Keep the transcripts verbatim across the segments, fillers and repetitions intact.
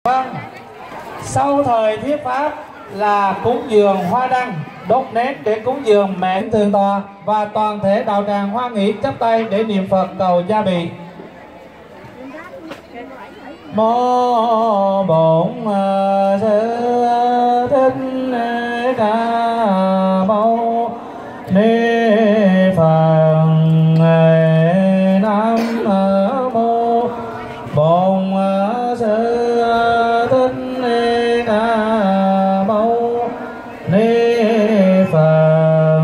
Vâng, sau thời thuyết pháp là cúng dường hoa đăng, đốt nén để cúng dường mẹ thường tọa và toàn thể đạo tràng hoan hỷ chắp tay để niệm Phật cầu gia bị. Mô Bổn Sư Thích Ca Mâu Ni Phật. Nam Mô Bổn Sư Thích Ca Mâu Ni Phật.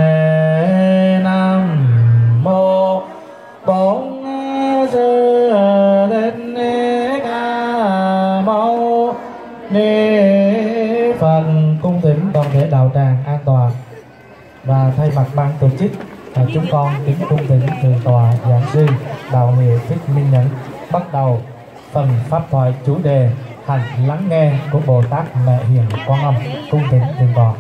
Nam Mô Bổn Sư Thích Ca Mâu Ni Phật. Cung thỉnh toàn thể đạo tràng an toàn. Và thay mặt ban tổ chức, à, chúng con kính cung thỉnh thượng tọa giảng sư Đạo Hiệu Thích Minh Nhẫn bắt đầu phần pháp thoại chủ đề hành lắng nghe của Bồ Tát Mẹ Hiền Quan Âm. Cung thỉnh thượng tọa.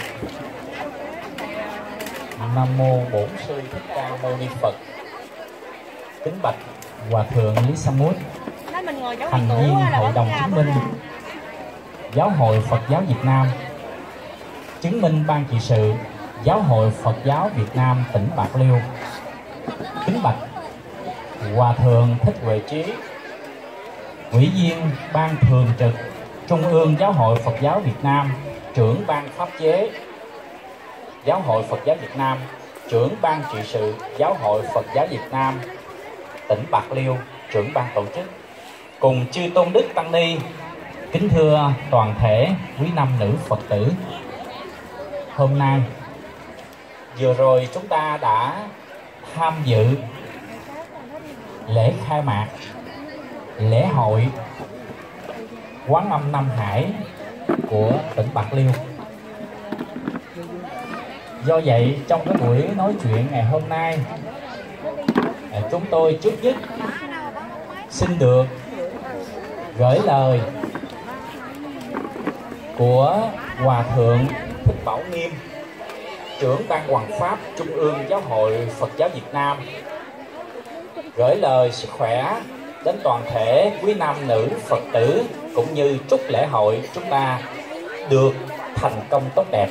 Nam mô Bổn Sư Thích Ca Mâu Ni Phật. Kính bạch Hòa thượng Lý Samut, thành viên Hội đồng chứng minh Giáo hội Phật giáo Việt Nam, chứng minh ban trị sự Giáo hội Phật giáo Việt Nam tỉnh Bạc Liêu. Kính bạch Hòa thượng Thích Huệ Trí, ủy viên ban thường trực Trung ương Giáo hội Phật giáo Việt Nam, trưởng ban pháp chế Giáo hội Phật giáo Việt Nam, trưởng ban trị sự Giáo hội Phật giáo Việt Nam tỉnh Bạc Liêu, trưởng ban tổ chức, cùng chư tôn đức tăng ni. Kính thưa toàn thể quý nam nữ Phật tử, hôm nay vừa rồi chúng ta đã tham dự lễ khai mạc lễ hội Quán Âm Nam Hải của tỉnh Bạc Liêu. Do vậy, trong cái buổi nói chuyện ngày hôm nay, chúng tôi trước nhất xin được gửi lời của Hòa thượng Thích Bảo Nghiêm, trưởng ban Hoằng pháp Trung ương Giáo hội Phật giáo Việt Nam, gửi lời sức khỏe đến toàn thể quý nam nữ Phật tử, cũng như chúc lễ hội chúng ta được thành công tốt đẹp.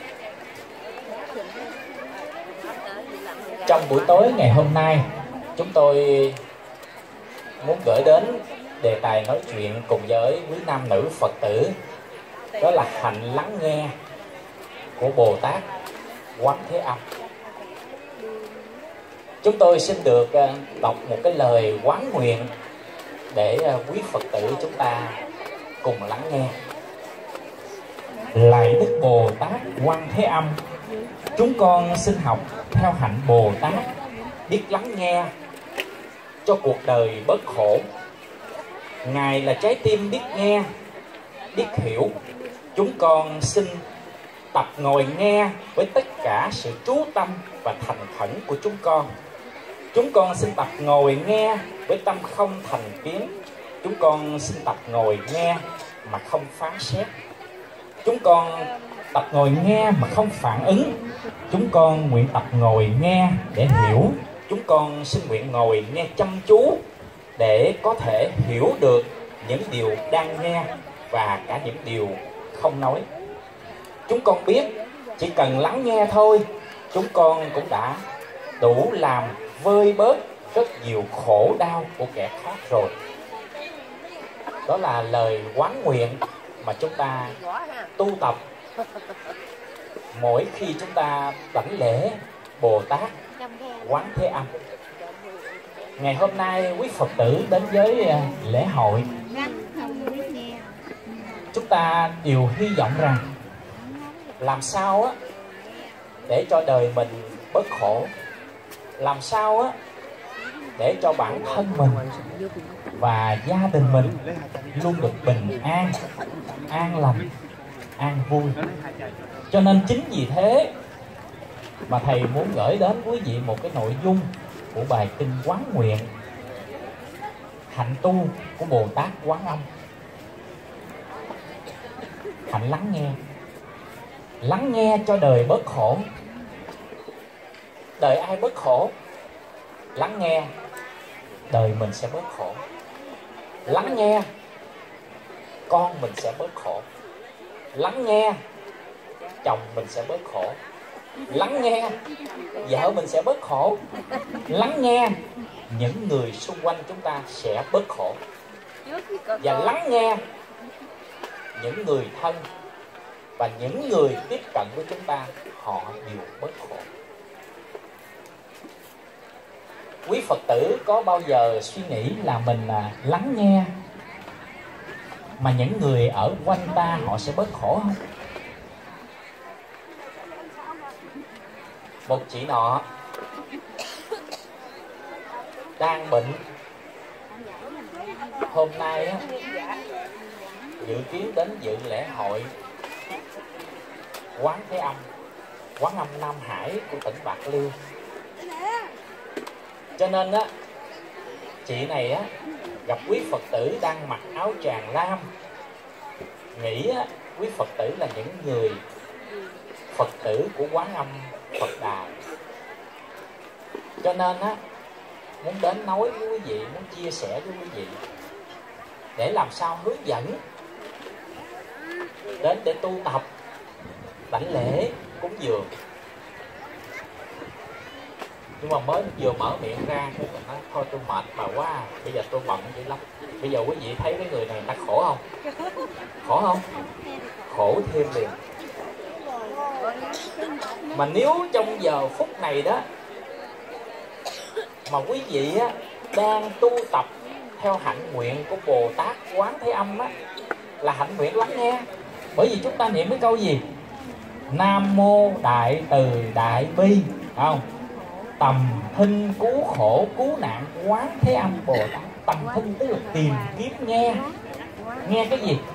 Trong buổi tối ngày hôm nay, chúng tôi muốn gửi đến đề tài nói chuyện cùng với quý nam nữ Phật tử, đó là hạnh lắng nghe của Bồ Tát Quán Thế Âm. Chúng tôi xin được đọc một cái lời quán nguyện để quý Phật tử chúng ta cùng lắng nghe. Lạy Đức Bồ Tát Quán Thế Âm, chúng con xin học theo hạnh Bồ Tát, biết lắng nghe cho cuộc đời bớt khổ. Ngài là trái tim biết nghe, biết hiểu. Chúng con xin tập ngồi nghe với tất cả sự chú tâm và thành khẩn của chúng con. Chúng con xin tập ngồi nghe với tâm không thành kiến. Chúng con xin tập ngồi nghe mà không phán xét. Chúng con tập ngồi nghe mà không phản ứng. Chúng con nguyện tập ngồi nghe để hiểu. Chúng con xin nguyện ngồi nghe chăm chú để có thể hiểu được những điều đang nghe và cả những điều không nói. Chúng con biết chỉ cần lắng nghe thôi, chúng con cũng đã đủ làm vơi bớt rất nhiều khổ đau của kẻ khác rồi. Đó là lời quán nguyện mà chúng ta tu tập mỗi khi chúng ta đảnh lễ Bồ Tát Quán Thế Âm. Ngày hôm nay quý Phật tử đến với lễ hội, chúng ta đều hy vọng rằng làm sao á để cho đời mình bớt khổ, làm sao á để cho bản thân mình và gia đình mình luôn được bình an, an lành, an vui. Cho nên chính vì thế mà thầy muốn gửi đến quý vị một cái nội dung của bài kinh quán nguyện hạnh tu của Bồ Tát Quán Âm. Hạnh lắng nghe, lắng nghe cho đời bớt khổ. Đời ai bớt khổ? Lắng nghe đời mình sẽ bớt khổ. Lắng nghe con mình sẽ bớt khổ. Lắng nghe chồng mình sẽ bớt khổ. Lắng nghe vợ mình sẽ bớt khổ. Lắng nghe những người xung quanh chúng ta sẽ bớt khổ. Và lắng nghe những người thân và những người tiếp cận với chúng ta, họ đều bớt khổ. Quý Phật tử có bao giờ suy nghĩ là mình là lắng nghe mà những người ở quanh ta họ sẽ bớt khổ không? Một chị nọ đang bệnh, hôm nay á, dự kiến đến dự lễ hội Quán Thế Âm, Quán Âm Nam Hải của tỉnh Bạc Liêu. Cho nên á, chị này á gặp quý Phật tử đang mặc áo tràng lam, nghĩ á, quý Phật tử là những người Phật tử của Quán Âm Phật Đà. Cho nên á, muốn đến nói với quý vị, muốn chia sẻ với quý vị để làm sao hướng dẫn đến để tu tập, đảnh lễ, cúng dường. Nhưng mà mới vừa mở miệng ra, tôi nói thôi tôi mệt bà quá, bây giờ tôi bận dữ lắm. Bây giờ quý vị thấy cái người này ta khổ không? Khổ không? Khổ thêm liền. Mà nếu trong giờ phút này đó mà quý vị á, đang tu tập theo hạnh nguyện của Bồ Tát Quán Thế Âm á, là hạnh nguyện lắng nghe. Bởi vì chúng ta niệm cái câu gì? Nam mô Đại Từ Đại Bi, không? Tầm thinh cứu khổ cứu nạn Quán Thế Âm Bồ Tát. Tầm thinh tức là tìm kiếm nghe. Nghe cái gì?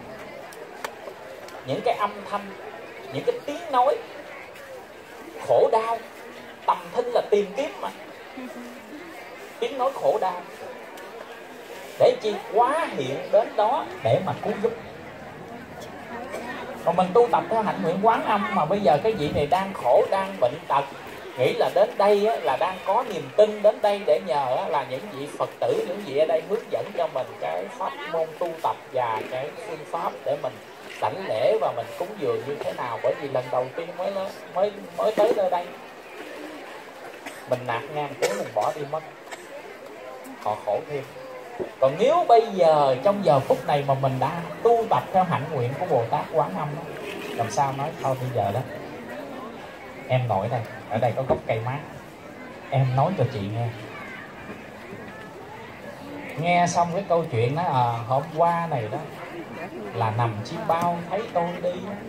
Những cái âm thanh, những cái tiếng nói khổ đau. Tầm thinh là tìm kiếm mà. Tiếng nói khổ đau. Để chi? Quá hiện đến đó để mà cứu giúp. Còn mình tu tập theo hạnh nguyện Quán Âm mà bây giờ cái vị này đang khổ, đang bệnh tật, nghĩ là đến đây á, là đang có niềm tin đến đây để nhờ á, là những vị Phật tử, những vị ở đây hướng dẫn cho mình cái pháp môn tu tập và cái phương pháp để mình đảnh lễ và mình cúng dường như thế nào. Bởi vì lần đầu tiên mới mới mới tới nơi đây, mình nạt ngang tiếng mình bỏ đi mất, họ khổ thêm. Còn nếu bây giờ trong giờ phút này mà mình đã tu tập theo hạnh nguyện của Bồ Tát Quán Âm đó, làm sao nói thôi bây giờ đó em ngồi đây, ở đây có gốc cây mát, em nói cho chị nghe. Nghe xong cái câu chuyện đó, à, hôm qua này đó là nằm chim bao thấy tôi đi,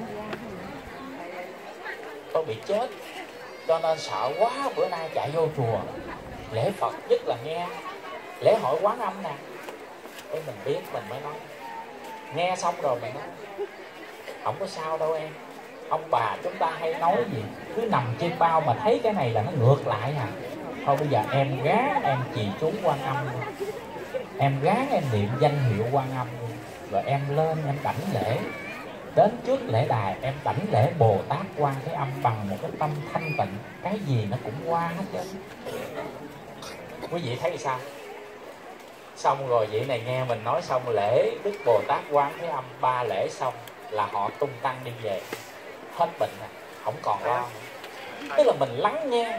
tôi bị chết, cho nên sợ quá, bữa nay chạy vô chùa lễ Phật, nhất là nghe lễ hội Quán Âm nè. Cái mình biết mình mới nói. Nghe xong rồi mình nói không có sao đâu em. Ông bà chúng ta hay nói gì, cứ nằm trên bao mà thấy cái này là nó ngược lại à. Thôi bây giờ em gán em trì chú Quan Âm, em gán em niệm danh hiệu Quan Âm, rồi em lên em đảnh lễ. Đến trước lễ đài em đảnh lễ Bồ Tát Quan Thế Âm bằng một cái tâm thanh tịnh, cái gì nó cũng qua hết trơn. Quý vị thấy sao? Xong rồi vị này nghe mình nói xong lễ Đức Bồ Tát Quán Thế Âm, ba lễ xong là họ tung tăng đi về, hết bệnh rồi, không còn lo nữa. Tức là mình lắng nghe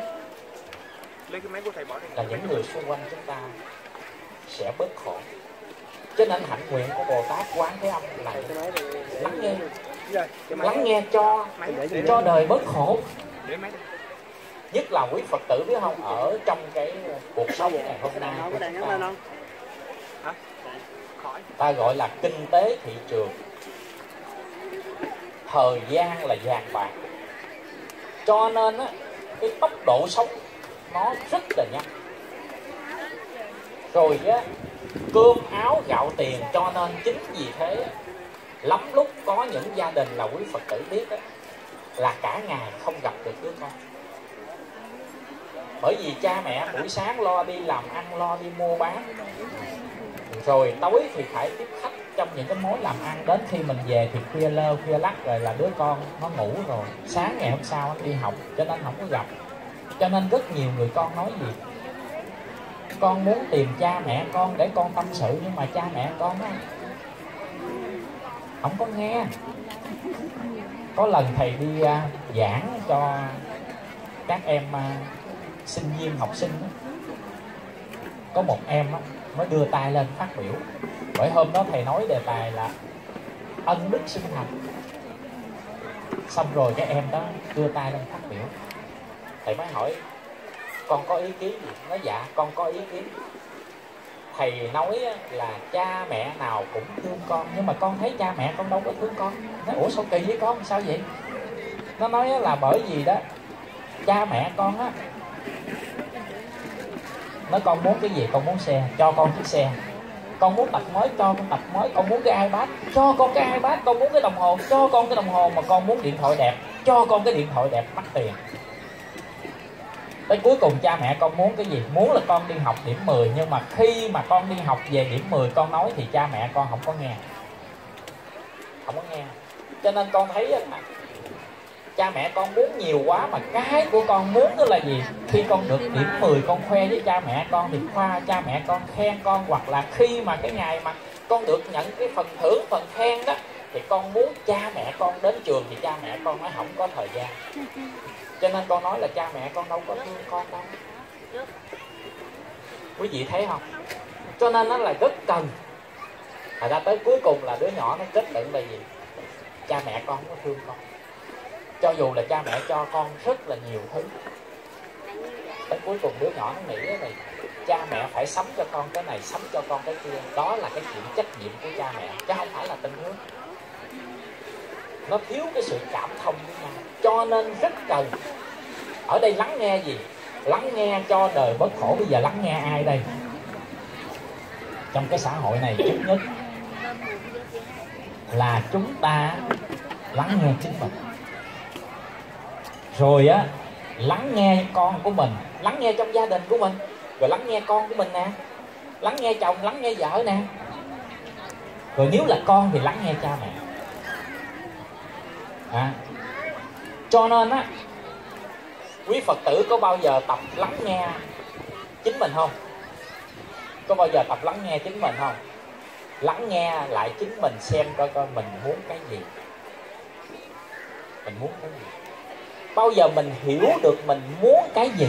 là những người xung quanh chúng ta sẽ bớt khổ. Cho nên hạnh nguyện của Bồ Tát Quán Thế Âm là lắng nghe, lắng nghe cho cho đời bớt khổ. Nhất là quý Phật tử biết không, ở trong cái cuộc sống ngày hôm nay của chúng ta, ta gọi là kinh tế thị trường, thời gian là vàng bạc, cho nên á, cái tốc độ sống nó rất là nhanh. Rồi á, cơm áo gạo tiền, cho nên chính vì thế lắm lúc có những gia đình là quý Phật tử biết á, là cả ngày không gặp được đứa con. Bởi vì cha mẹ buổi sáng lo đi làm ăn, lo đi mua bán, rồi tối thì phải tiếp khách trong những cái mối làm ăn. Đến khi mình về thì khuya lơ khuya lắc rồi là đứa con nó ngủ rồi, sáng ngày hôm sau nó đi học, cho nên không có gặp. Cho nên rất nhiều người con nói gì, con muốn tìm cha mẹ con để con tâm sự, nhưng mà cha mẹ con đó không có nghe. Có lần thầy đi uh, giảng cho các em uh, sinh viên học sinh đó. Có một em đó, mới đưa tay lên phát biểu. Bởi hôm đó thầy nói đề tài là ân đức sinh thành. Xong rồi cái em đó đưa tay lên phát biểu. Thầy mới hỏi con có ý kiến gì? Nói dạ con có ý kiến. Thầy nói là cha mẹ nào cũng thương con, nhưng mà con thấy cha mẹ con đâu có thương con. Nói ủa sao kỳ với con, sao vậy? Nó nói là bởi vì đó cha mẹ con á, nói con muốn cái gì, con muốn xe, cho con chiếc xe. Con muốn tập mới, cho con tập mới. Con muốn cái iPad, cho con cái iPad. Con muốn cái đồng hồ, cho con cái đồng hồ. Mà con muốn điện thoại đẹp, cho con cái điện thoại đẹp mắc tiền. Tới cuối cùng cha mẹ con muốn cái gì? Muốn là con đi học điểm mười. Nhưng mà khi mà con đi học về điểm mười con nói thì cha mẹ con không có nghe. Không có nghe. Cho nên con thấy mà cha mẹ con muốn nhiều quá, mà cái của con muốn đó là gì? Khi con được điểm mười con khoe với cha mẹ con thì khoa cha mẹ con khen con. Hoặc là khi mà cái ngày mà con được nhận cái phần thưởng, phần khen đó, thì con muốn cha mẹ con đến trường thì cha mẹ con nói không có thời gian. Cho nên con nói là cha mẹ con đâu có thương con đâu. Quý vị thấy không? Cho nên nó là rất cần. Thật ra tới cuối cùng là đứa nhỏ nó kết luận là gì? Cha mẹ con không có thương con. Cho dù là cha mẹ cho con rất là nhiều thứ, tới cuối cùng đứa nhỏ nó nghĩ này, cha mẹ phải sắm cho con cái này, sắm cho con cái kia. Đó là cái chuyện trách nhiệm của cha mẹ, chứ không phải là tình thương. Nó thiếu cái sự cảm thông với nhau. Cho nên rất cần. Ở đây lắng nghe gì? Lắng nghe cho đời bớt khổ. Bây giờ lắng nghe ai đây? Trong cái xã hội này trước nhất là chúng ta lắng nghe chính mình. Rồi á, lắng nghe con của mình, lắng nghe trong gia đình của mình, rồi lắng nghe con của mình nè, lắng nghe chồng, lắng nghe vợ nè. Rồi nếu là con thì lắng nghe cha mẹ. À, cho nên á, quý Phật tử có bao giờ tập lắng nghe chính mình không? Có bao giờ tập lắng nghe chính mình không? Lắng nghe lại chính mình xem coi coi mình muốn cái gì. Mình muốn cái gì? Bao giờ mình hiểu được mình muốn cái gì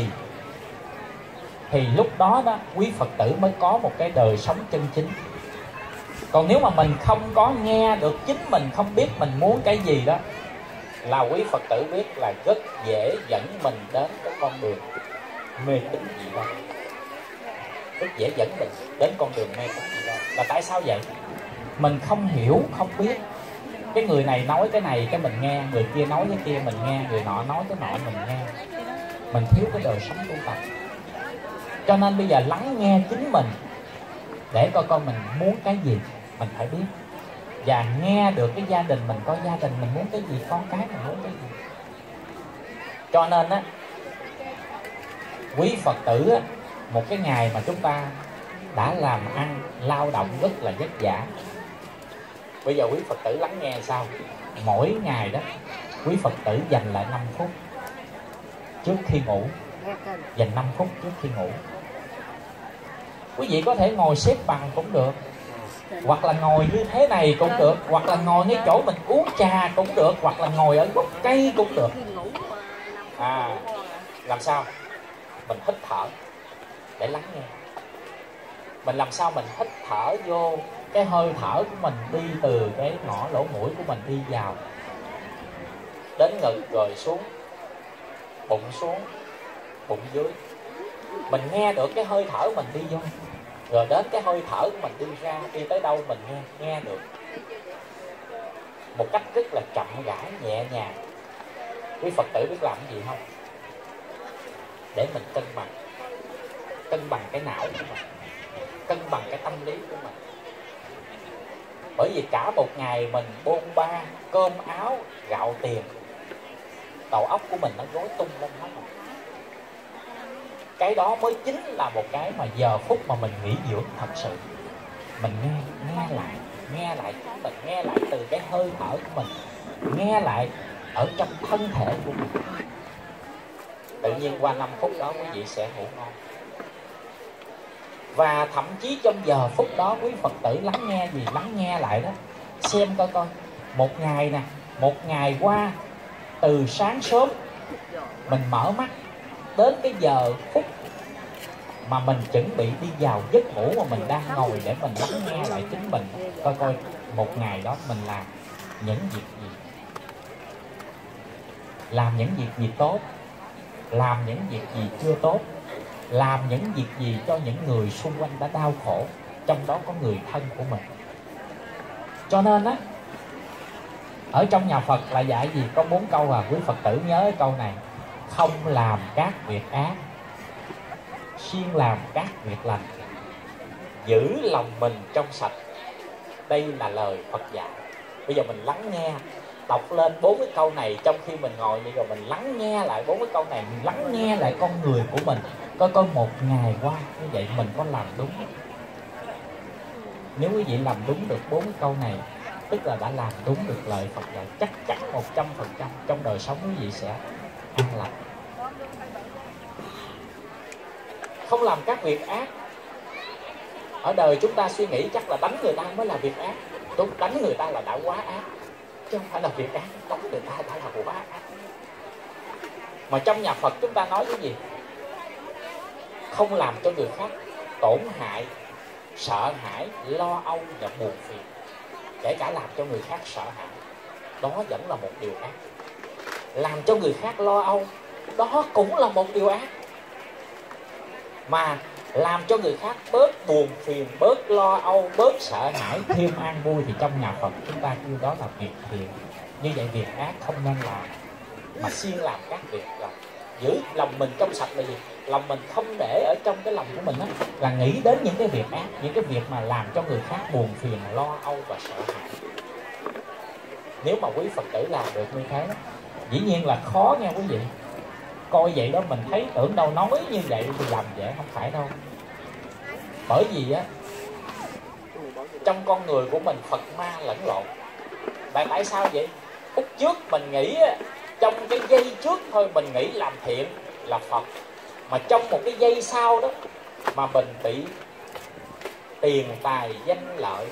thì lúc đó đó quý Phật tử mới có một cái đời sống chân chính. Còn nếu mà mình không có nghe được chính mình, không biết mình muốn cái gì đó, là quý Phật tử biết là rất dễ dẫn mình đến cái con đường mê tín dị đoan. Rất dễ dẫn mình đến con đường mê tín dị đoan. Là tại sao vậy? Mình không hiểu, không biết. Cái người này nói cái này cái mình nghe, người kia nói cái kia mình nghe, người nọ nói cái nọ mình nghe. Mình thiếu cái đời sống tu tập. Cho nên bây giờ lắng nghe chính mình để coi coi mình muốn cái gì, mình phải biết. Và nghe được cái gia đình mình, coi gia đình mình muốn cái gì, con cái mình muốn cái gì. Cho nên á, quý Phật tử á, một cái ngày mà chúng ta đã làm ăn, lao động rất là vất vả. Bây giờ quý Phật tử lắng nghe sao? Mỗi ngày đó, quý Phật tử dành lại năm phút trước khi ngủ. Dành năm phút trước khi ngủ. Quý vị có thể ngồi xếp bằng cũng được, hoặc là ngồi như thế này cũng được, hoặc là ngồi ngay chỗ mình uống trà cũng được, hoặc là ngồi ở gốc cây cũng được. À, làm sao? Mình hít thở để lắng nghe. Mình làm sao mình hít thở vô, cái hơi thở của mình đi từ cái ngõ lỗ mũi của mình đi vào đến ngực, rồi xuống bụng, xuống bụng dưới. Mình nghe được cái hơi thở mình đi vô, rồi đến cái hơi thở của mình đi ra, đi tới đâu mình nghe nghe được một cách rất là chậm rãi, nhẹ nhàng. Quý Phật tử biết làm cái gì không? Để mình cân bằng, cân bằng cái não của mình, cân bằng cái tâm lý của mình. Bởi vì cả một ngày mình bôn ba cơm áo gạo tiền, đầu óc của mình nó rối tung lên hết rồi. Cái đó mới chính là một cái mà giờ phút mà mình nghỉ dưỡng thật sự. Mình nghe, nghe lại, nghe lại chính mình, nghe lại từ cái hơi thở của mình, nghe lại ở trong thân thể của mình. Tự nhiên qua năm phút đó quý vị sẽ ngủ ngon. Và thậm chí trong giờ phút đó quý Phật tử lắng nghe gì? Lắng nghe lại đó, xem coi coi một ngày nè, một ngày qua từ sáng sớm mình mở mắt đến cái giờ phút mà mình chuẩn bị đi vào giấc ngủ mà mình đang ngồi để mình lắng nghe lại chính mình, coi coi một ngày đó mình làm những việc gì, làm những việc gì tốt, làm những việc gì chưa tốt, làm những việc gì cho những người xung quanh đã đau khổ, trong đó có người thân của mình. Cho nên á, ở trong nhà Phật là dạy gì? Có bốn câu à, quý Phật tử nhớ câu này: không làm các việc ác, siêng làm các việc lành, giữ lòng mình trong sạch. Đây là lời Phật dạy. Bây giờ mình lắng nghe, đọc lên bốn cái câu này trong khi mình ngồi, bây giờ mình lắng nghe lại bốn cái câu này, mình lắng nghe lại con người của mình, coi coi một ngày qua như vậy mình có làm đúng. Nếu quý vị làm đúng được bốn cái câu này, tức là đã làm đúng được lời Phật dạy, chắc chắn một trăm phần trăm trong đời sống quý vị sẽ an lành. Không làm các việc ác. Ở đời chúng ta suy nghĩ chắc là đánh người ta mới là việc ác. Đúng, đánh người ta là đã quá ác, chứ không phải là việc ác. Đánh người ta đã là quá ác. Mà trong nhà Phật chúng ta nói cái gì? Không làm cho người khác tổn hại, sợ hãi, lo âu và buồn phiền. Kể cả làm cho người khác sợ hãi, đó vẫn là một điều ác. Làm cho người khác lo âu, đó cũng là một điều ác. Mà làm cho người khác bớt buồn phiền, bớt lo âu, bớt sợ hãi, thêm an vui, thì trong nhà Phật chúng ta kêu đó là việc thiện. Như vậy việc ác không nên làm, mà siêng làm các việc lành. Giữ lòng mình trong sạch là gì? Lòng mình không để ở trong cái lòng của mình đó, là nghĩ đến những cái việc ác, những cái việc mà làm cho người khác buồn phiền, lo âu và sợ hãi. Nếu mà quý Phật tử làm được như thế, dĩ nhiên là khó nha quý vị. Coi vậy đó mình thấy tưởng đâu nói như vậy thì làm dễ, không phải đâu. Bởi vì á, trong con người của mình Phật ma lẫn lộn. Tại tại sao vậy? Lúc trước mình nghĩ á, trong cái giây trước thôi mình nghĩ làm thiện là Phật, mà trong một cái giây sau đó mà mình bị tiền tài danh lợi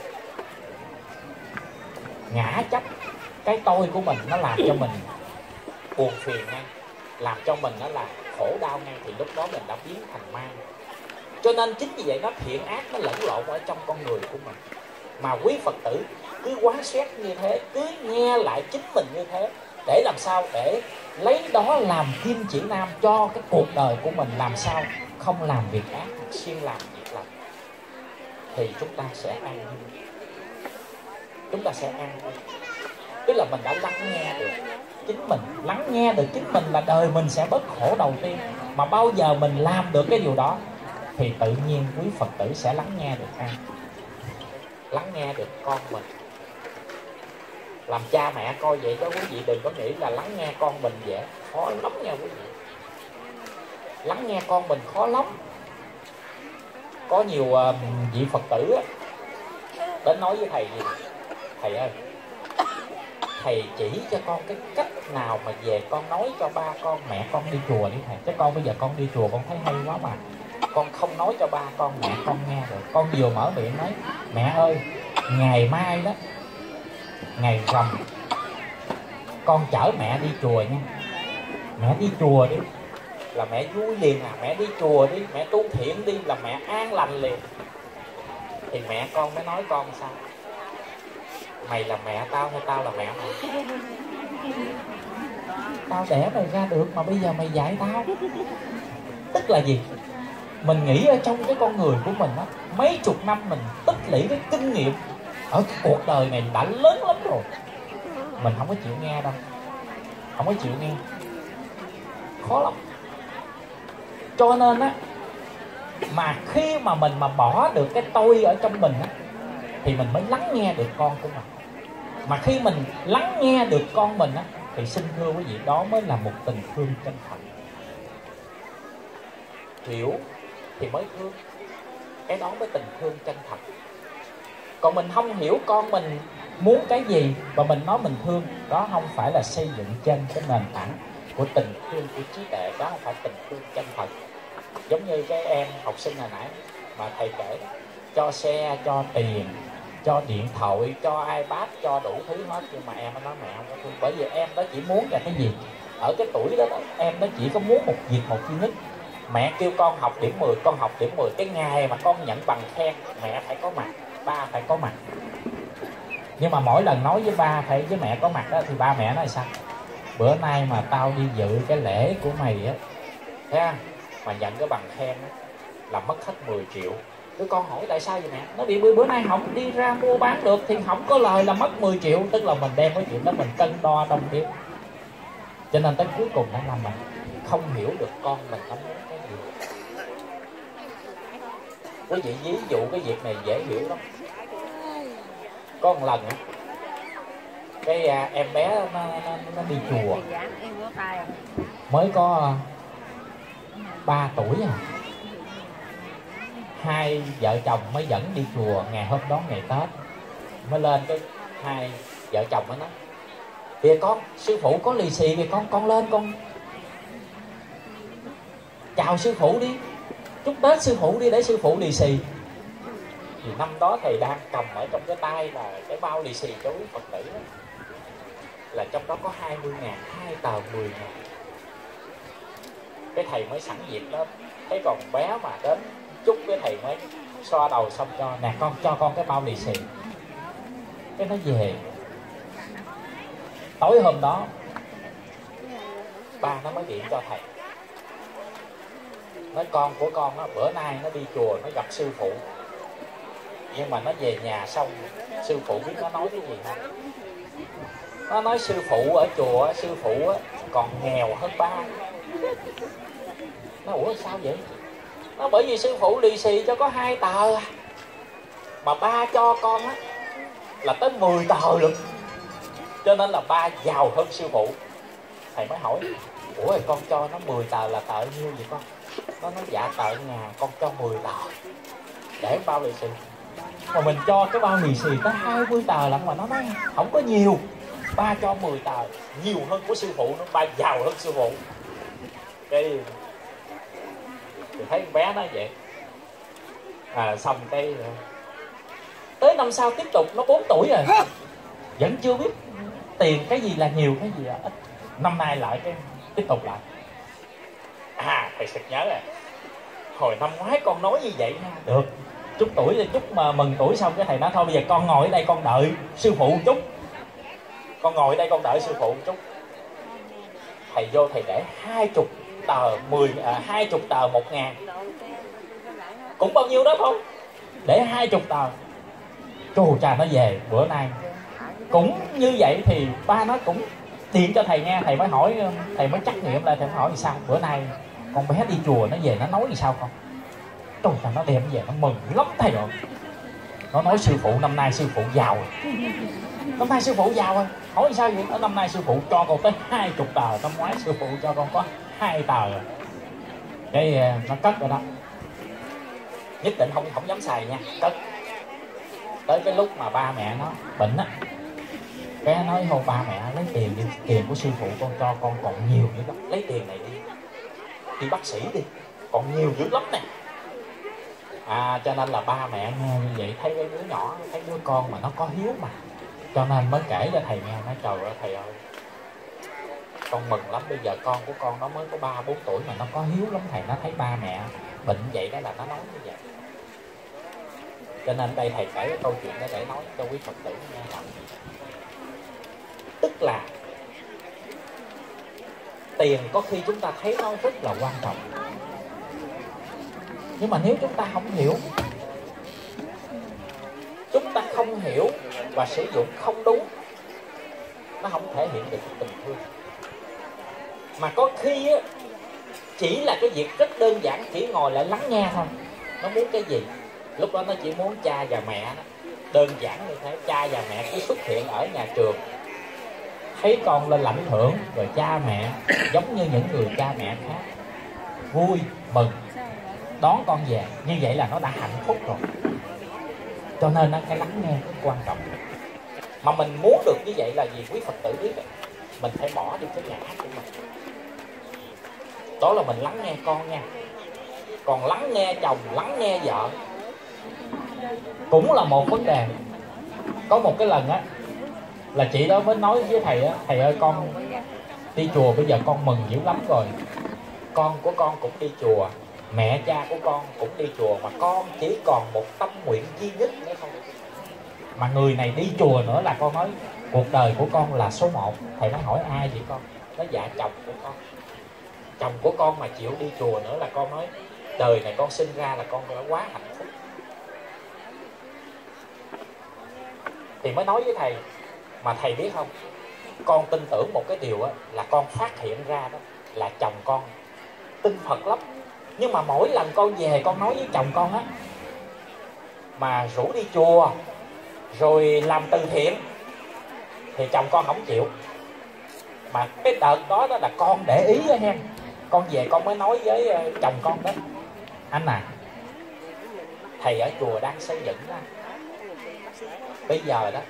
ngã chấp cái tôi của mình, nó làm cho mình buồn phiền ngay, làm cho mình nó là khổ đau ngay, thì lúc đó mình đã biến thành ma. Cho nên chính vì vậy nó thiện ác nó lẫn lộn ở trong con người của mình. Mà quý Phật tử cứ quán xét như thế, cứ nghe lại chính mình như thế, để làm sao để lấy đó làm kim chỉ nam cho cái cuộc đời của mình, làm sao không làm việc ác, siêng làm việc lành, thì chúng ta sẽ an vui. Chúng ta sẽ an vui. Tức là mình đã lắng nghe được chính mình. Lắng nghe được chính mình là đời mình sẽ bớt khổ đầu tiên. Mà bao giờ mình làm được cái điều đó thì tự nhiên quý Phật tử sẽ lắng nghe được an, lắng nghe được con mình. Làm cha mẹ coi vậy đó quý vị, đừng có nghĩ là lắng nghe con mình dễ, khó lắm nha quý vị. Lắng nghe con mình khó lắm. Có nhiều uh, vị Phật tử á, đến nói với thầy gì: thầy ơi, thầy chỉ cho con cái cách nào mà về con nói cho ba con mẹ con đi chùa đi thầy. Chứ con bây giờ con đi chùa con thấy hay quá mà con không nói cho ba con mẹ con nghe được. Con vừa mở miệng nói: mẹ ơi, ngày mai đó, ngày rằm, con chở mẹ đi chùa nha. Mẹ đi chùa đi là mẹ vui liền à. Mẹ đi chùa đi, mẹ tu thiện đi là mẹ an lành liền. Thì mẹ con mới nói con sao? Mày là mẹ tao hay tao là mẹ mày? Tao đẻ mày ra được mà bây giờ mày dạy tao. Tức là gì? Mình nghĩ ở trong cái con người của mình á, mấy chục năm mình tích lũy cái kinh nghiệm ở cái cuộc đời này đã lớn lắm rồi, mình không có chịu nghe đâu. Không có chịu nghe, khó lắm. Cho nên á, mà khi mà mình mà bỏ được cái tôi ở trong mình á, thì mình mới lắng nghe được con của mình. Mà khi mình lắng nghe được con mình á, thì xin thưa quý vị, đó mới là một tình thương chân thật. Hiểu thì mới thương, cái đó mới tình thương chân thật. Còn mình không hiểu con mình muốn cái gì và mình nói mình thương, đó không phải là xây dựng trên cái nền tảng của tình thương, của trí tuệ. Đó không phải tình thương chân thật. Giống như cái em học sinh hồi nãy mà thầy kể, cho xe, cho tiền, cho điện thoại, cho iPad, cho đủ thứ hết. Nhưng mà em nói mẹ không có thương, bởi vì em đó chỉ muốn là cái gì ở cái tuổi đó, đó em nó chỉ có muốn một việc một duy nhất. Mẹ kêu con học điểm mười, con học điểm mười, cái ngày mà con nhận bằng khen mẹ phải có mặt, ba phải có mặt. Nhưng mà mỗi lần nói với ba phải với mẹ có mặt đó, thì ba mẹ nói sao? Bữa nay mà tao đi dự cái lễ của mày á, thấy không? Mà nhận cái bằng khen á, là mất hết mười triệu. Đứa con hỏi tại sao vậy mẹ? Nó bị bữa nay không đi ra mua bán được thì không có lời là mất mười triệu. Tức là mình đem cái chuyện đó mình cân đo đong đếm. Cho nên tới cuối cùng nó làm mình không hiểu được con mình nó muốn cái gì. Quý vị ví dụ cái việc này dễ hiểu lắm. Có một lần á, cái à, em bé nó, nó, nó đi chùa, mới có ba tuổi à. Hai vợ chồng mới dẫn đi chùa ngày hôm đó ngày Tết. Mới lên cái hai vợ chồng mới nói: kìa con, sư phụ có lì xì kìa con, con lên con chào sư phụ đi, chúc Tết sư phụ đi để sư phụ lì xì. Thì năm đó thầy đang cầm ở trong cái tay là cái bao lì xì cho quý Phật tử đó, là trong đó có hai mươi ngàn, hai tờ mười ngàn. Cái thầy mới sẵn dịp đó, thấy còn bé mà đến chúc, cái thầy mới xoa đầu xong cho: nè con, cho con cái bao lì xì. Cái nó về. Tối hôm đó ba nó mới điện cho thầy, nói con của con đó, bữa nay nó đi chùa nó gặp sư phụ, nhưng mà nó về nhà xong sư phụ biết nó nói cái gì không? Nó nói sư phụ ở chùa, sư phụ còn nghèo hơn ba. Nó ủa sao vậy? Nó bởi vì sư phụ lì xì cho có hai tờ, mà ba cho con á là tới mười tờ luôn, cho nên là ba giàu hơn sư phụ. Thầy mới hỏi: ủa rồi con cho nó mười tờ là tờ nhiêu vậy con? Nó nói dạ tờ ngàn, con cho mười tờ để bao lì xì. Mà mình cho cái bao lì xì tới hai mươi tờ lận, mà nó nói không có nhiều. Ba cho mười tờ nhiều hơn của sư phụ, nó ba giàu hơn sư phụ. Cái thì thấy con bé nói vậy. À, xong cái tới năm sau tiếp tục, nó bốn tuổi rồi vẫn chưa biết tiền cái gì là nhiều, cái gì là ít. Năm nay lại cái tiếp tục lại. À thầy sực nhớ rồi, hồi năm ngoái con nói như vậy nha. Được, chúc tuổi thì chúc mà mừng tuổi xong cái thầy nói thôi bây giờ con ngồi ở đây con đợi sư phụ một chút. Con ngồi ở đây con đợi sư phụ một chút. Thầy vô thầy để hai chục tờ mười, à, hai chục tờ một ngàn, cũng bao nhiêu đó không? Để hai chục tờ. Chù cha nó về bữa nay cũng như vậy. Thì ba nó cũng điện cho thầy nghe. Thầy mới hỏi, thầy mới trắc nghiệm lại, thầy mới hỏi thì sao bữa nay con bé đi chùa nó về nó nói gì sao con? Trời ơi, nó đem về nó mừng lắm thầy rồi. Nó nói sư phụ năm nay sư phụ giàu rồi. Năm nay sư phụ giàu rồi. Hỏi sao vậy? Ở năm nay sư phụ cho con tới hai chục tờ, năm ngoái sư phụ cho con có hai tờ rồi. Cái nó cất rồi đó, nhất định không không dám xài nha, cất. Tới cái lúc mà ba mẹ nó bệnh á, cái nói thôi ba mẹ lấy tiền đi, tiền của sư phụ con cho con còn nhiều dữ lắm, lấy tiền này đi đi bác sĩ đi, còn nhiều dữ lắm nè. À cho nên là ba mẹ nghe như vậy, thấy cái đứa nhỏ, thấy đứa con mà nó có hiếu mà, cho nên mới kể cho thầy nghe. Nói trời ơi thầy ơi, con mừng lắm, bây giờ con của con nó mới có ba bốn tuổi mà nó có hiếu lắm thầy. Nó thấy ba mẹ bệnh vậy đó là nó nói như vậy. Cho nên đây thầy kể cái câu chuyện đó để nói cho quý Phật tử nghe rằng, tức là tiền có khi chúng ta thấy nó rất là quan trọng, nhưng mà nếu chúng ta không hiểu, chúng ta không hiểu và sử dụng không đúng, nó không thể hiện được tình thương. Mà có khi á, chỉ là cái việc rất đơn giản, chỉ ngồi lại lắng nghe thôi. Nó muốn cái gì, lúc đó nó chỉ muốn cha và mẹ đó. Đơn giản như thế, cha và mẹ cứ xuất hiện ở nhà trường, thấy con lên lãnh thưởng, rồi cha mẹ giống như những người cha mẹ khác vui mừng đón con về, như vậy là nó đã hạnh phúc rồi. Cho nên nó cái lắng nghe rất quan trọng. Mà mình muốn được như vậy là gì quý Phật tử biết rồi, mình phải bỏ đi cái ngã của mình. Đó là mình lắng nghe con nha. Còn lắng nghe chồng, lắng nghe vợ cũng là một vấn đề. Có một cái lần á là chị đó mới nói với thầy á, thầy ơi con đi chùa bây giờ con mừng dữ lắm rồi, con của con cũng đi chùa, mẹ cha của con cũng đi chùa, mà con chỉ còn một tâm nguyện duy nhất nữa thôi. Mà người này đi chùa nữa là con nói cuộc đời của con là số một. Thầy nói hỏi ai vậy con? Nó dạ chồng của con. Chồng của con mà chịu đi chùa nữa là con nói đời này con sinh ra là con đã quá hạnh phúc. Thì mới nói với thầy, mà thầy biết không, con tin tưởng một cái điều á, là con phát hiện ra đó là chồng con tin Phật lắm. Nhưng mà mỗi lần con về con nói với chồng con á, mà rủ đi chùa rồi làm từ thiện thì chồng con không chịu. Mà cái đợt đó đó là con để ý đó hen, con về con mới nói với chồng con đó, anh à, thầy ở chùa đang xây dựng đó, bây giờ đó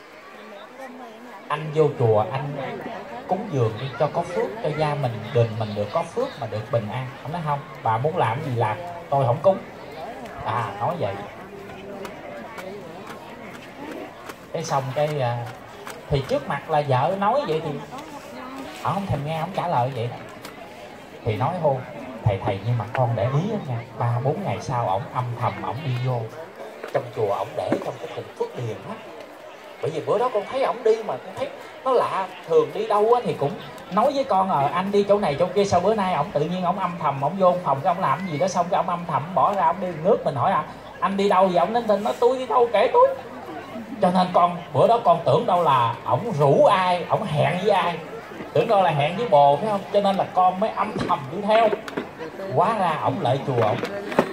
anh vô chùa anh cúng dường đi cho có phước, cho gia mình đình mình được có phước mà được bình an. Ông nói không, bà muốn làm gì làm, tôi không cúng. À nói vậy. Cái xong cái thì trước mặt là vợ nói vậy thì ông không thèm nghe, ông trả lời vậy đó. Thì nói hô thầy thầy nhưng mà con để ý đó nha, ba bốn ngày sau ổng âm thầm ổng đi vô trong chùa, ổng để trong cái thùng phước điền á. Bởi vì bữa đó con thấy ổng đi mà con thấy nó lạ, thường đi đâu á thì cũng nói với con à, anh đi chỗ này chỗ kia, sao bữa nay ổng tự nhiên ổng âm thầm ổng vô phòng cái ổng làm gì đó, xong cái ổng âm thầm bỏ ra ổng đi nước. Mình hỏi à anh đi đâu vậy, ổng đến tin nói tôi đi đâu kể tôi. Cho nên con bữa đó con tưởng đâu là ổng rủ ai, ổng hẹn với ai, tưởng đâu là hẹn với bồ phải không, cho nên là con mới âm thầm đi theo. Hóa ra ổng lại chùa ổng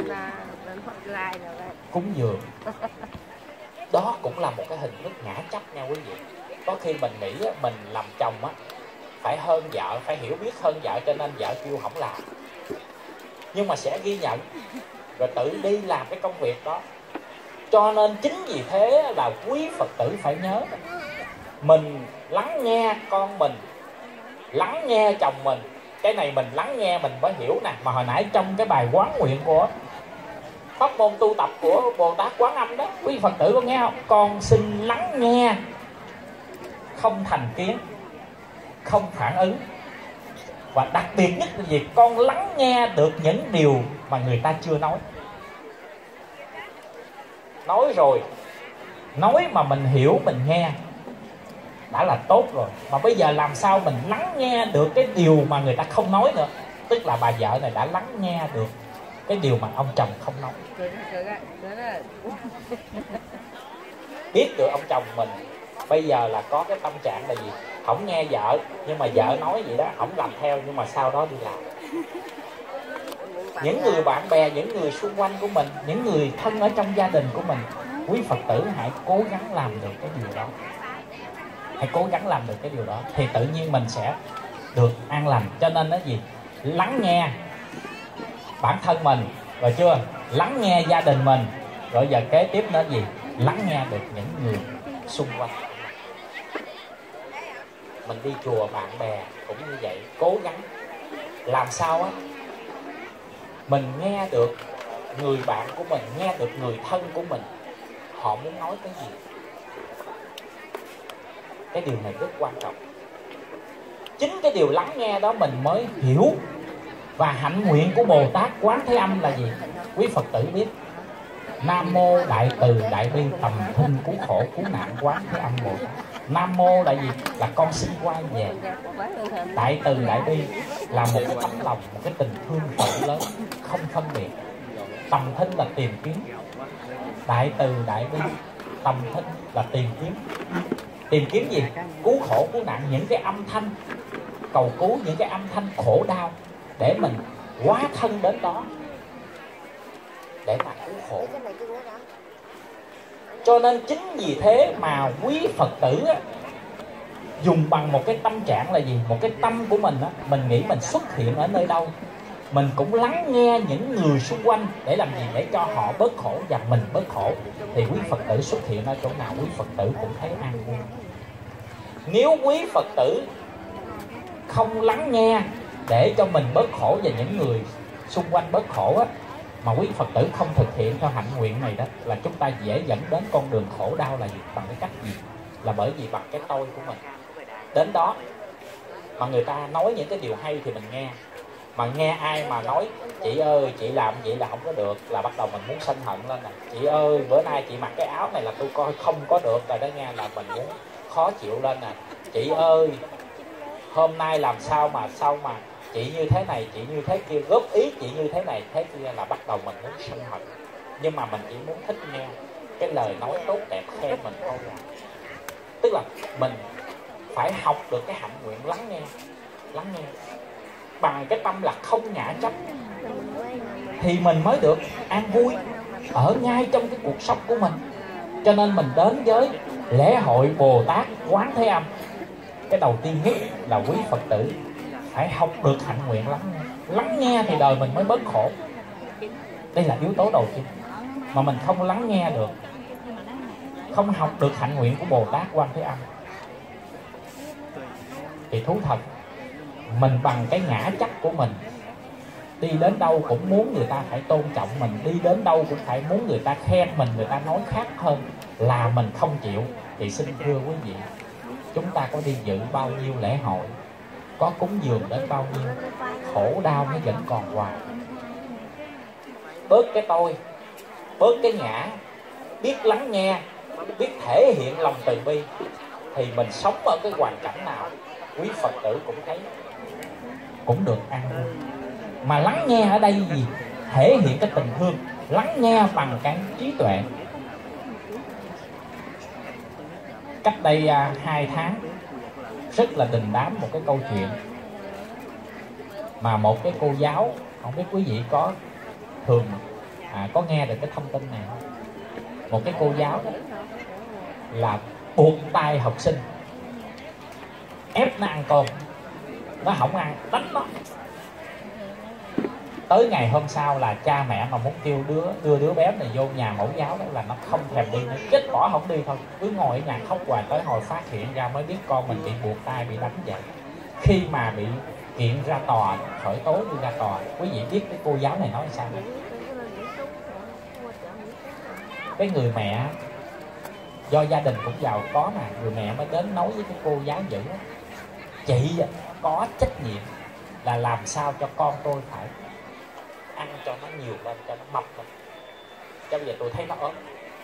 cúng dường. Đó cũng là một cái hình thức ngã chấp nha quý vị. Có khi mình nghĩ mình làm chồng á phải hơn vợ, phải hiểu biết hơn vợ, cho nên vợ kêu không làm, nhưng mà sẽ ghi nhận rồi tự đi làm cái công việc đó. Cho nên chính vì thế là quý Phật tử phải nhớ, mình lắng nghe con mình, lắng nghe chồng mình. Cái này mình lắng nghe mình mới hiểu nè. Mà hồi nãy trong cái bài quán nguyện của pháp môn tu tập của Bồ Tát Quán Âm đó, quý Phật tử có nghe không? Con xin lắng nghe, không thành kiến, không phản ứng. Và đặc biệt nhất là gì? Con lắng nghe được những điều mà người ta chưa nói. Nói rồi, nói mà mình hiểu, mình nghe đã là tốt rồi. Mà bây giờ làm sao mình lắng nghe được cái điều mà người ta không nói nữa. Tức là bà vợ này đã lắng nghe được cái điều mà ông chồng không nói. Biết được ông chồng mình bây giờ là có cái tâm trạng là gì? Không nghe vợ, nhưng mà vợ nói vậy đó, không làm theo, nhưng mà sau đó đi làm. Những người bạn bè, những người xung quanh của mình, những người thân ở trong gia đình của mình, quý Phật tử hãy cố gắng làm được cái điều đó. Hãy cố gắng làm được cái điều đó thì tự nhiên mình sẽ được an lành. Cho nên đó gì? Lắng nghe bản thân mình, rồi chưa? Lắng nghe gia đình mình, rồi giờ kế tiếp nữa gì? Lắng nghe được những người xung quanh. Mình đi chùa bạn bè cũng như vậy, cố gắng làm sao á mình nghe được người bạn của mình, nghe được người thân của mình, họ muốn nói cái gì. Cái điều này rất quan trọng. Chính cái điều lắng nghe đó mình mới hiểu. Và hạnh nguyện của Bồ Tát Quán Thế Âm là gì? Quý Phật tử biết. Nam mô Đại Từ Đại Bi Tầm Thinh Cứu Khổ Cứu Nạn Quán Thế Âm Bồ Tát. Nam mô là gì? Là con xin quay về. Đại Từ Đại Bi là một cái tấm lòng, một cái tình thương rộng lớn, không phân biệt. Tầm Thinh là tìm kiếm. Đại Từ Đại Bi, Tầm Thinh là tìm kiếm. Tìm kiếm gì? Cứu khổ cứu nạn, những cái âm thanh cầu cứu, những cái âm thanh khổ đau để mình hóa thân đến đó để mà cứu khổ. Cho nên chính vì thế mà quý Phật tử á, dùng bằng một cái tâm trạng là gì? Một cái tâm của mình á, mình nghĩ mình xuất hiện ở nơi đâu, mình cũng lắng nghe những người xung quanh để làm gì? Để cho họ bớt khổ và mình bớt khổ. Thì quý Phật tử xuất hiện ở chỗ nào, quý Phật tử cũng thấy an vui. Nếu quý Phật tử không lắng nghe để cho mình bớt khổ và những người xung quanh bớt khổ á, mà quý Phật tử không thực hiện theo hạnh nguyện này đó là chúng ta dễ dẫn đến con đường khổ đau. Là gì? Bằng cái cách gì? Là bởi vì bằng cái tôi của mình. Đến đó mà người ta nói những cái điều hay thì mình nghe, mà nghe ai mà nói chị ơi chị làm vậy là không có được, là bắt đầu mình muốn sân hận lên nè. Chị ơi bữa nay chị mặc cái áo này là tôi coi không có được rồi đó nghe, là mình muốn khó chịu lên nè. Chị ơi hôm nay làm sao mà sao mà chị như thế này, chị như thế kia, góp ý chị như thế này thế kia, là bắt đầu mình muốn sân hận. Nhưng mà mình chỉ muốn thích nghe cái lời nói tốt đẹp khen mình thôi à. Tức là mình phải học được cái hạnh nguyện lắng nghe. Lắng nghe bằng cái tâm là không ngã chấp, thì mình mới được an vui ở ngay trong cái cuộc sống của mình. Cho nên mình đến với lễ hội Bồ Tát Quán Thế Âm, cái đầu tiên nhất là quý Phật tử phải học được hạnh nguyện lắng nghe. Lắng nghe thì đời mình mới bớt khổ. Đây là yếu tố đầu tiên. Mà mình không lắng nghe được, không học được hạnh nguyện của Bồ Tát Quan Thế Âm, thì thú thật mình bằng cái ngã chấp của mình, đi đến đâu cũng muốn người ta phải tôn trọng mình, đi đến đâu cũng phải muốn người ta khen mình, người ta nói khác hơn là mình không chịu. Thì xin thưa quý vị, chúng ta có đi dự bao nhiêu lễ hội, có cúng dường đến bao nhiêu, khổ đau nó vẫn còn hoài. Bớt cái tôi, bớt cái ngã, biết lắng nghe, biết thể hiện lòng từ bi, thì mình sống ở cái hoàn cảnh nào quý Phật tử cũng thấy cũng được an vui. Mà lắng nghe ở đây gì? Thể hiện cái tình thương, lắng nghe bằng cái trí tuệ. Cách đây à, hai tháng rất là đình đám một cái câu chuyện mà một cái cô giáo, không biết quý vị có thường à, có nghe được cái thông tin này không? Một cái cô giáo đó là buộc tay học sinh, ép nó ăn cơm, nó không ăn đánh nó. Tới ngày hôm sau là cha mẹ mà muốn kêu đứa đưa đứa bé này vô nhà mẫu giáo đó là nó không thèm đi nữa, chết bỏ không đi thôi, cứ ngồi ở nhà khóc hoài. Tới hồi phát hiện ra mới biết con mình bị buộc tay, bị đánh vậy. Khi mà bị kiện ra tòa, khởi tố đi ra tòa, quý vị biết cái cô giáo này nói sao này? Cái người mẹ do gia đình cũng giàu có mà, người mẹ mới đến nói với cái cô giáo dữ: chị có trách nhiệm là làm sao cho con tôi phải ăn cho nó nhiều lên, cho nó mập lên, cho bây giờ tôi thấy nó ốm.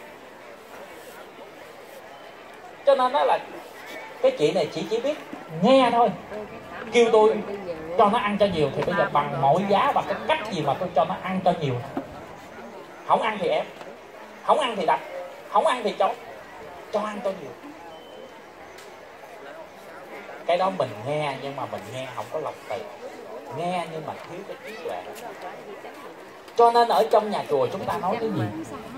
Cho nên đó là cái chị này chị chỉ biết nghe thôi, kêu tôi cho nó ăn cho nhiều thì bây giờ bằng mọi giá, bằng cái cách gì mà tôi cho nó ăn cho nhiều. Không ăn thì ép, không ăn thì đập, không ăn thì chó, cho ăn cho nhiều. Cái đó mình nghe nhưng mà mình nghe không có lòng từ, nghe nhưng mà thiếu cái trí tuệ. Cho nên ở trong nhà chùa chúng ta nói cái gì?